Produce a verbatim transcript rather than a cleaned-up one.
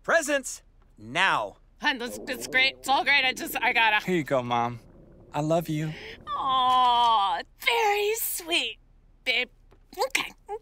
Presents now. Hun, that's, that's great. It's all great. I just, I gotta. Here you go, Mom. I love you. Aw,